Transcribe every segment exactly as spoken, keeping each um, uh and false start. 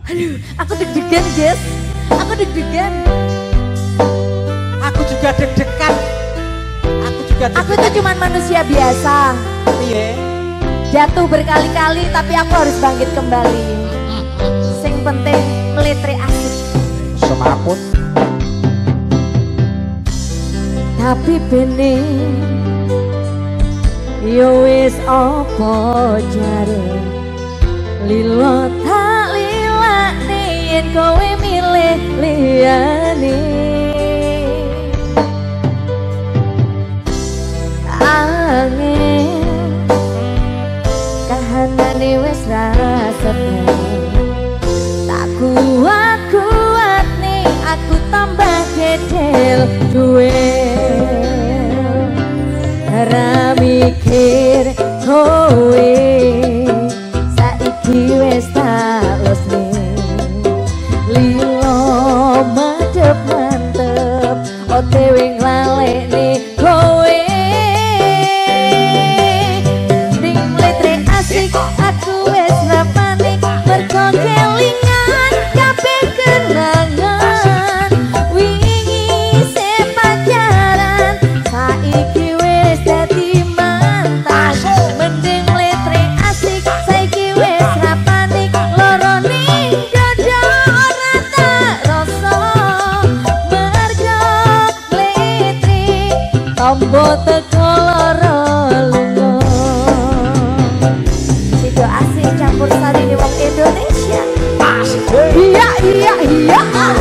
Aduh, aku deg-degan, guys. Aku deg-degan. Aku juga deg-degan. Aku juga deg-degan. Aku itu cuma manusia biasa. Iya. Jatuh berkali-kali tapi aku harus bangkit kembali. Sing penting melitre asik. Semaput. Tapi bening yo wis apa jare lilo tak lilane yen kowe milih liyane angin kahanane wis ra seneng tak kuat kuat nih aku tambah gedel duel ra mikir kowe saiki wis tak losne lilo madhep mantep otw nglalekne kowe ning letre asik aku wis ra panik mergo kelingan kabeh kenangan wingi se pacaran saiki wis dadi mantan mending letre asik saiki wis ra panik loro ning dada ora tak rasa mergo letre tombo teko loro lunga sido asik campur sari di wong Indonesia Asik. iya iya iya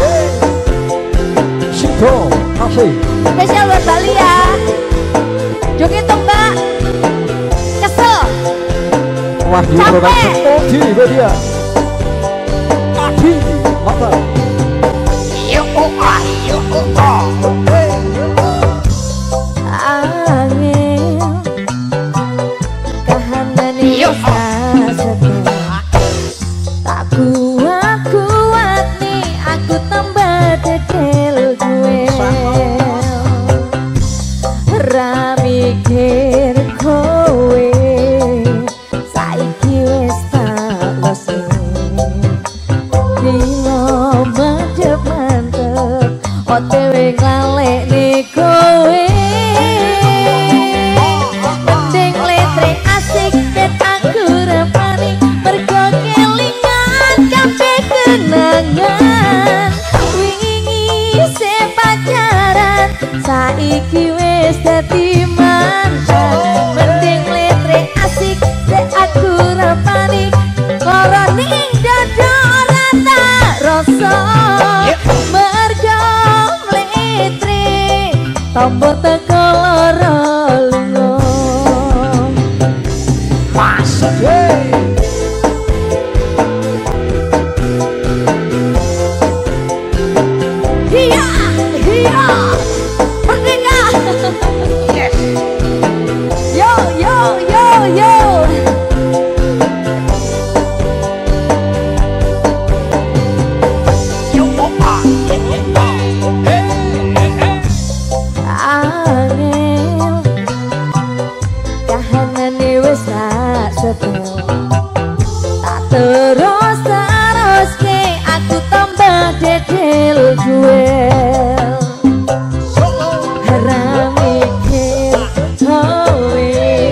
Sido asik. spesial buat Bali ya joget dong mbak kesel Wahyu Capek. Production Odi Media. Adi mata. Yo oh ah yo oh ah. angin kahanane wis sedeng tak kuat kuat nih aku tambah dedel duel ra mikir kowe saiki wis tak losne lilo madhep mantep otw nglalekne kowe mending letre asik ben aku ra panik mergo kelingan kabeh kenangan wingi se pacaran saiki wis dadi mantan mending letre asik ben aku ra panik lara ning dada ora tak rasa mergo letre tombo teko lara lunga Masuk. iya iya merdeka Yes. yo yo yo yo Yo oh ah yo oh ah. Hey hey hey. angin kahanane wis tak setel tak terus terus ke aku tambah dedel duel ra mikir kowe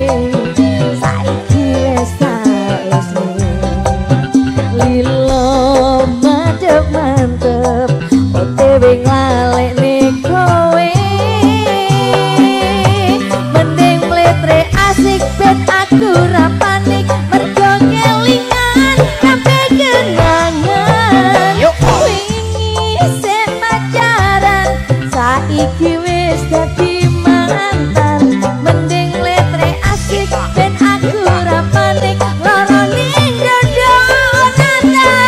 saiki wis tak losne lilo madhep mantep otw nglalekne kowe mending mletre asik ben aku ra panik mergo kelingan kabeh kenangan wingi se pacaran saiki wis dadi mantan mending letre asik ben aku ra panik lara ning dada ora tak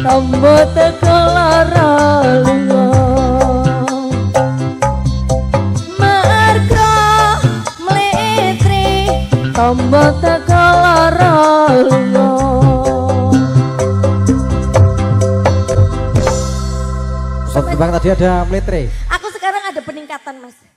tombo teko lara lunga marga mletri tombo teko lara lunga. Sobat tebak tadi ada meletre. Aku sekarang ada peningkatan mas.